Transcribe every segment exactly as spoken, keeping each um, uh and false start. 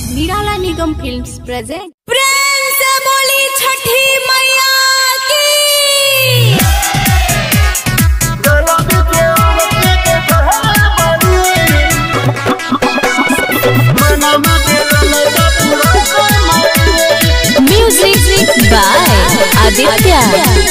निराला निगम films present. प्रेम से बोली छठी मैया की। Music by Aditya.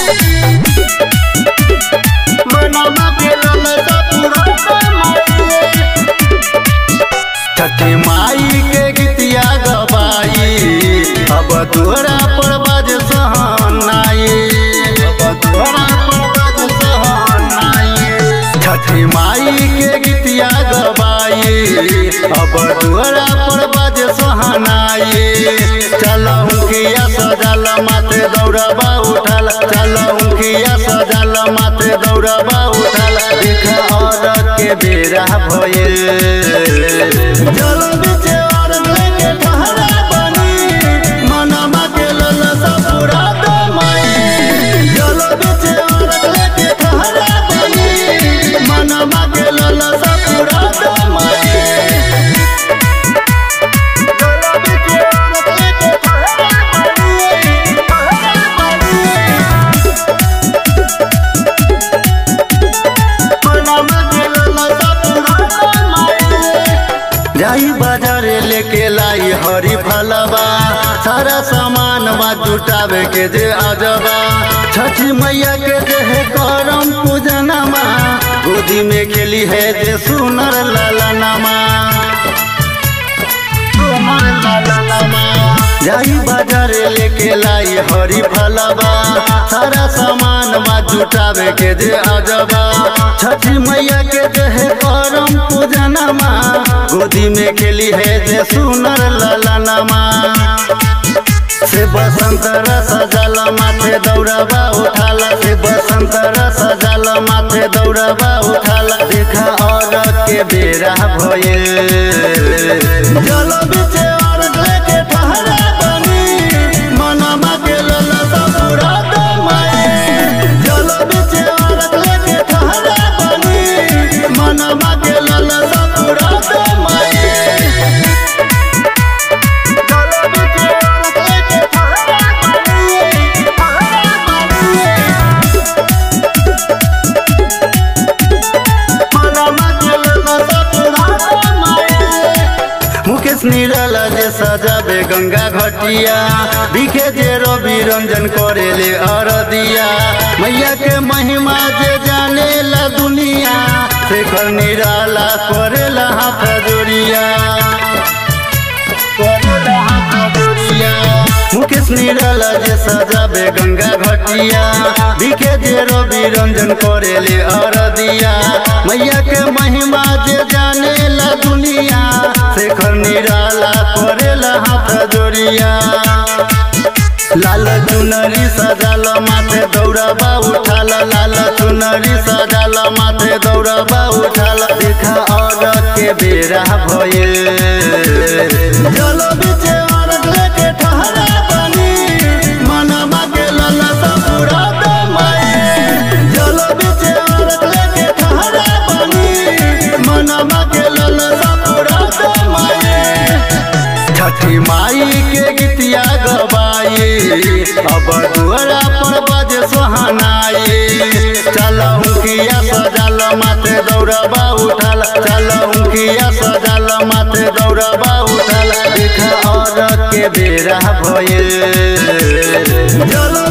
छठी माई के गीतिया गवाई अब तोरा पर बाज सहनाई, अब तोरा पर बाज सहनाई। छठी माई के गीतिया गवाई अब तोरा पर बाज सहनाई। चलहु किया सजल माथे दौड़बा उठल, चलहु किया सजल माथे दौड़बा उठल। देख औरत के बेरा भइल जल बिचे और लेके ठहरा बनी, मनमा के ललसा पूरा दमाई। जल बिचे और लेके ठहरा बनी, मनमा के ललसा पूरा दमाई। जाई बाजार लेके लाई हरी फलबा, सारा सामान मा जुटावे के जे आजबा। छठी मैया के जे है करम पूजनमा, गोदी में खेली है जे सुनर लालनमा, सुनर लालनमा। जाई बाजार लेके लाई हरी फलबा, सारा सामान मा जुटावे के जे आजबा। छठी मैया के जे है करम पूजनमा, गोदी में खेली है जे सुनर लालनमा। से बसंत रस जल माथे दौड़बा उठाल, से बसंत रस जल माथे दौड़बा उठाल। देखा औरत के बेरा भइल जल बिचे और लेके ठहरा बनी, मनमा के ललसा पूरा दमाई। जल बिचे और लेके ठहरा बनी, मनमा के ललसा पूरा दमाई। मुकेश निराला जे सजाबे गंगा घटिया, दिखे जे रवि रंजन करेले अरदिया। मैया के महिमा जे जाने ला दुनिया, शेखर निराला करेला हाथ जोड़िया, करेला हाथ जोड़िया। मुकेश निराला जे सजाबे गंगा घटिया, दिखे जे रवि रंजन करेले अरदिया। मैया के महिमा जे जाने ला दुनिया, शेखर निराला करेला हाथ जोड़िया। लाल चुनरी सजाल माथे दौड़बा उठाल, लाल चुनरी सजाल माथे दौड़बा उठाल। देखा औरत के बेरा भइल जल बिचे और लेके ठहरा बनी, मनमा के ललसा पूरा दमाई। जल बिचे और लेके ठहरा बनी, मनमा के ललसा पूरा दमाई। छठी माई के गीतिया गवाई अब दुआरा पर बाजे सोहनाई। चलहु किया सजल माथे दौड़बा उठल, चलहु किया सजल माथे दौड़बा उठल। देख औरत के बेरा भइल जल